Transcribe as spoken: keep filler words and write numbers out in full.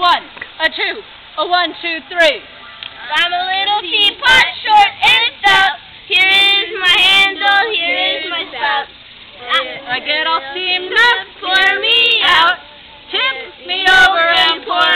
one, a two, a one, two, three. I'm a little teapot, short and stout. Here is my handle, here is my spout. I get all steamed up, pour me out. Tip me over and pour